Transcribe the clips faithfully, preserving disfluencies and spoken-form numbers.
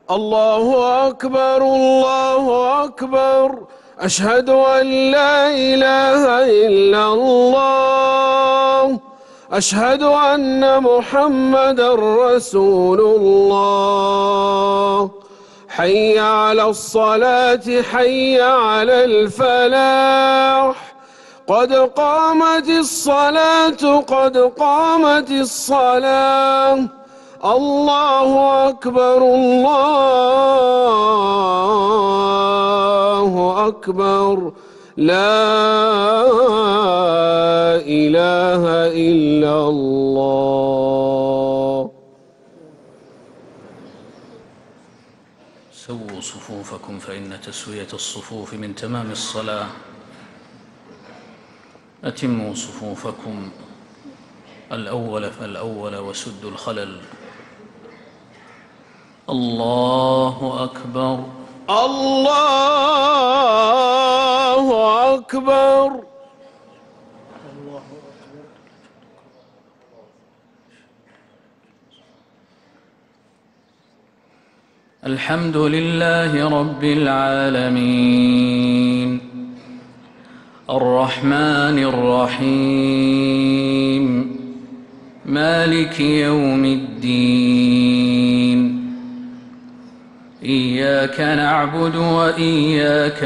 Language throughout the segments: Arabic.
الله أكبر الله أكبر. أشهد أن لا إله إلا الله. أشهد أن محمدًا رسول الله. حي على الصلاة حي على الفلاح. قد قامت الصلاة قد قامت الصلاة. الله أكبر الله أكبر. لا إله إلا الله. سووا صفوفكم فإن تسوية الصفوف من تمام الصلاة. أتموا صفوفكم الأول فالأول وسدوا الخلل. الله أكبر الله أكبر. الحمد لله رب العالمين الرحمن الرحيم مالك يوم الدين. إياك نعبد وإياك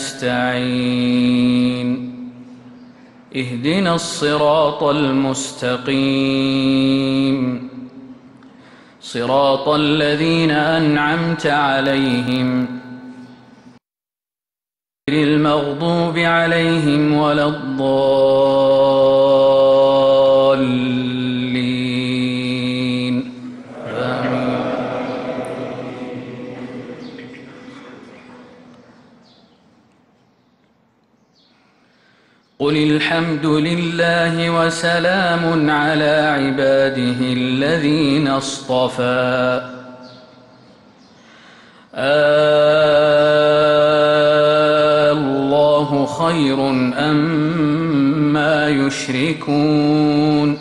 نستعين. اهدنا الصراط المستقيم صراط الذين أنعمت عليهم غير المغضوب عليهم ولا الضالين. آمين. قل الحمد لله وسلام على عباده الذين اصطفى. الله خير أما يشركون.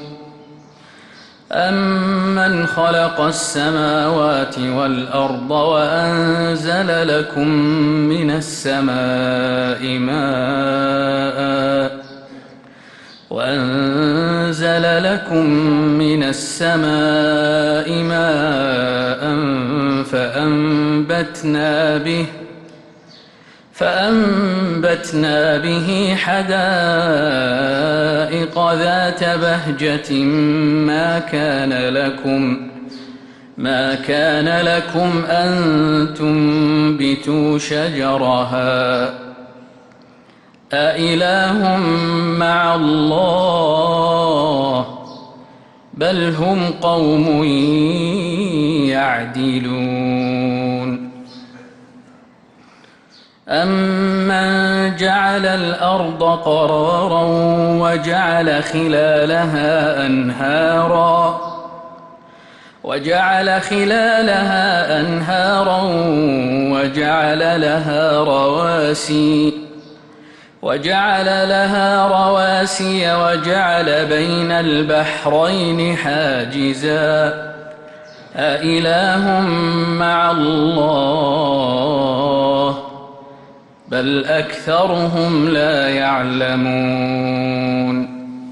أمن خلق السماوات والأرض وأنزل لكم من السماء ماء وأنزل لكم من السماء ماء فأنبتنا به فأنبتنا به حدائق ذات بهجة ما كان لكم ما كان لكم أن تنبتوا شجرها أإله مع الله بل هم قوم يعدلون. أمن جعل الأرض قرارا وجعل خلالها أنهارا وجعل خلالها أنهارا وجعل لها رواسي وجعل لها رواسي وجعل بين البحرين حاجزا أإله مع الله بل أكثرهم لا يعلمون.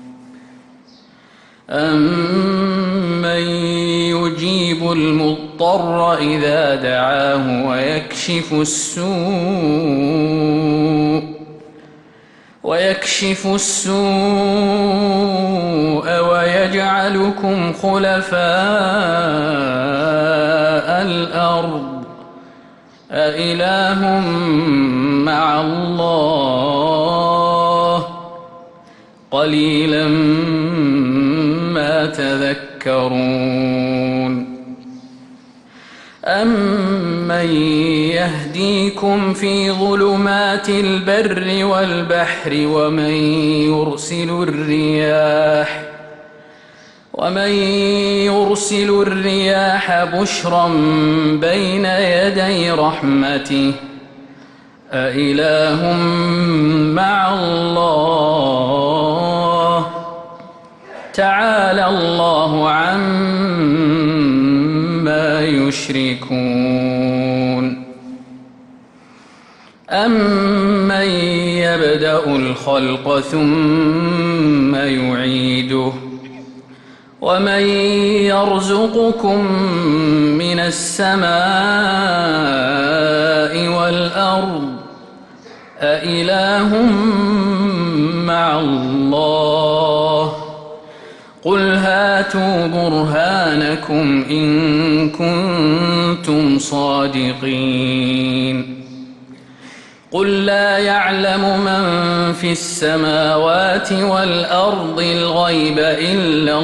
أمن يجيب المضطر إذا دعاه ويكشف السوء ويكشف السوء ويجعلكم خلفاء الأرض أإله مع الله قليلا ما تذكرون. أمن يهديكم في ظلمات البر والبحر ومن يرسل الرياح ومن يرسل الرياح بشرا بين يدي رحمته أإله مع الله تعالى الله عما يشركون. يشركون أمن يبدأ الخلق ثم يعيده ومن يرزقكم من السماء والأرض أإله مع الله قل هاتوا برهانكم إن كنتم صادقين قل لا يعلم من في السماوات والأرض الغيب إلا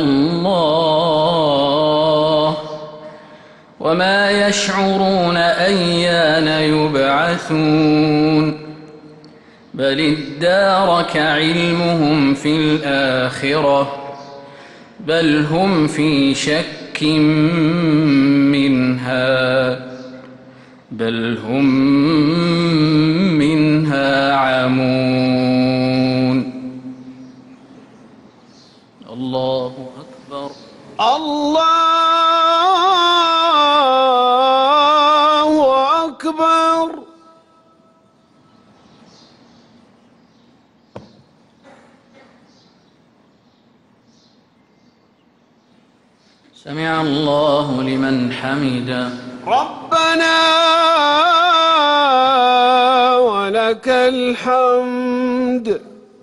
الله وما يشعرون أيان يبعثون بل ادارك علمهم في الآخرة بل هم في شك منها بل هم منها عمون. الله أكبر. الله أكبر. سمع الله لمن حمده. ربنا ولك الحمد.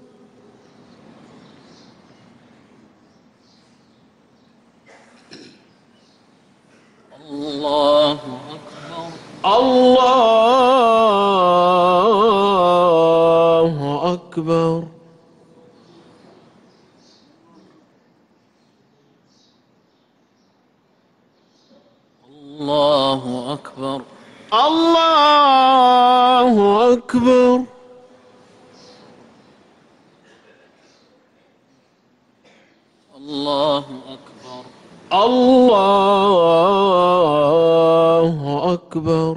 الله أكبر. الله أكبر. الله أكبر. الله أكبر. الله أكبر. الله أكبر.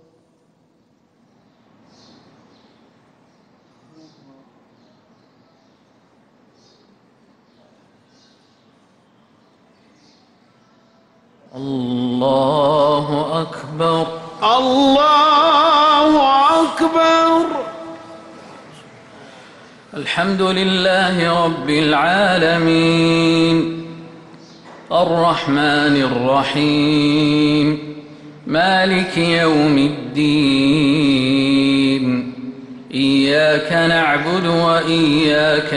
الله أكبر. الله أكبر. الحمد لله رب العالمين الرحمن الرحيم مالك يوم الدين إياك نعبد وإياك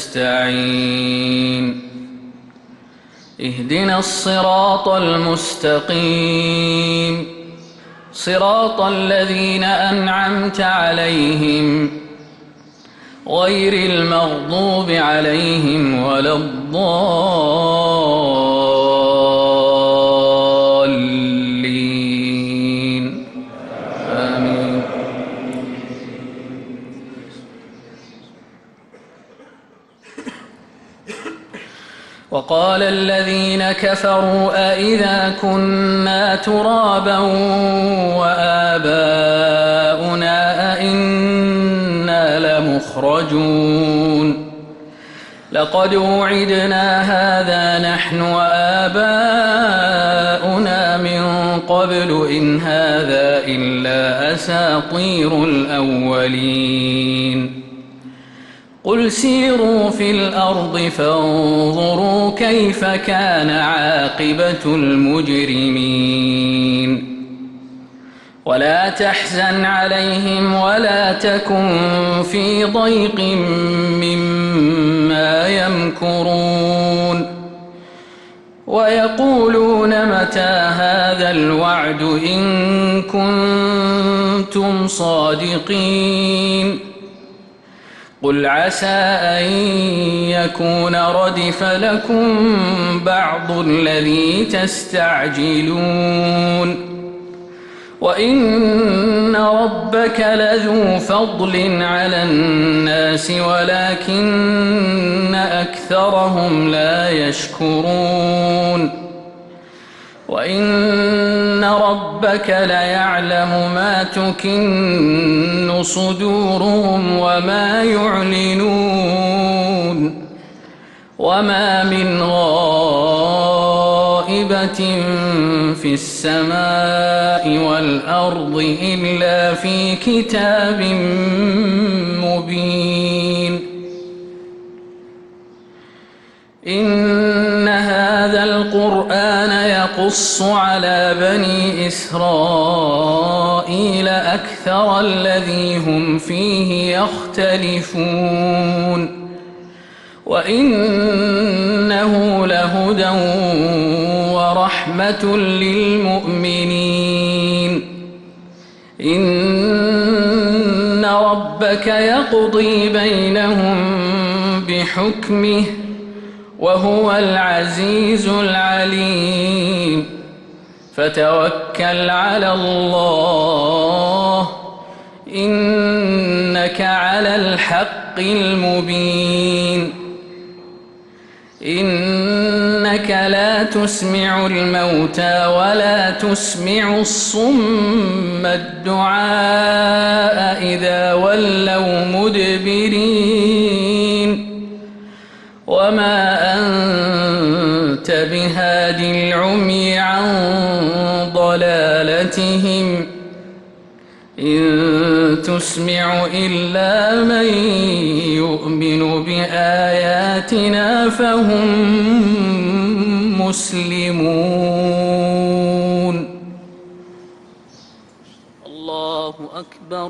نستعين اهدنا الصراط المستقيم صراط الذين أنعمت عليهم غير المغضوب عليهم ولا الضالين آمين. وقال الذين كفروا أئذا كنا ترابا وآباؤنا أئنا لمخرجون لقد وعدنا هذا نحن وآباؤنا من قبل إن هذا إلا أساطير الأولين قل سيروا في الأرض فانظروا كيف كان عاقبة المجرمين ولا تحزن عليهم ولا تكن في ضيق مما يمكرون ويقولون متى هذا الوعد إن كنتم صادقين قل عسى أن يكون ردف لكم بعض الذي تستعجلون وإن ربك لذو فضل على الناس ولكن أكثرهم لا يشكرون وإن ربك ليعلم ما تكن صدورهم وما يعلنون وما من غائبة دابة في السماء والأرض إلا في كتاب مبين إن هذا القرآن يقص على بني إسرائيل أكثر الذي هم فيه يختلفون وإنه لهدى ورحمة للمؤمنين إن ربك يقضي بينهم بحكمه وهو العزيز العليم فتوكل على الله إنك على الحق المبين إنك لا تسمع الموتى ولا تسمع الصم الدعاء إذا ولوا مدبرين وما أنت بهاد العمي عن ضلالتهم إن تسمع إلا من يؤمن بآياتنا فهم مسلمون. الله أكبر.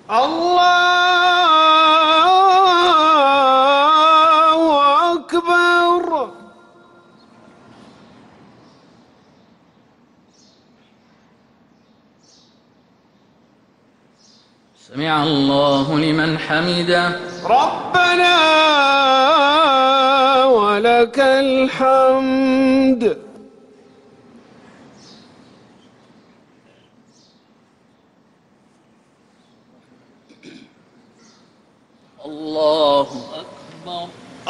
الله أكبر. سمع الله لمن حمده. ربنا ولك الحمد. الله أكبر.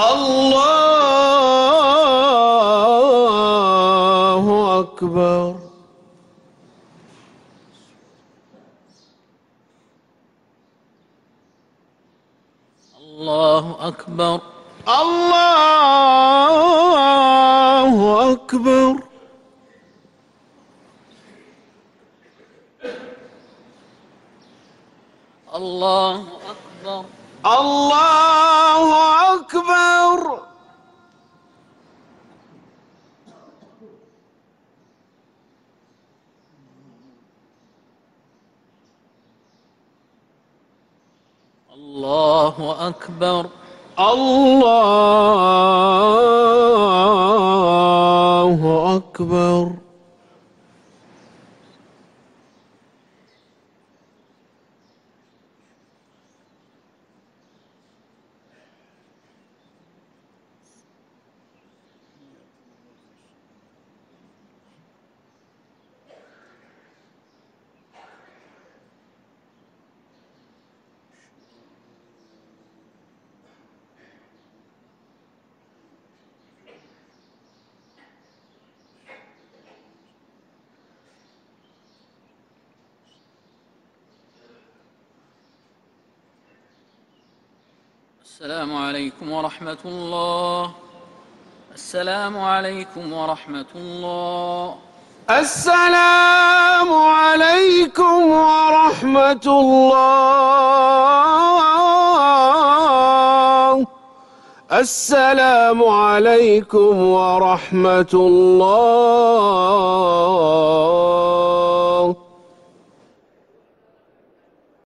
الله أكبر. الله أكبر. الله أكبر. الله أكبر. الله أكبر. الله أكبر. الله أكبر. السلام عليكم ورحمة الله. السلام عليكم ورحمة الله. السلام عليكم ورحمة الله. السلام عليكم ورحمة الله.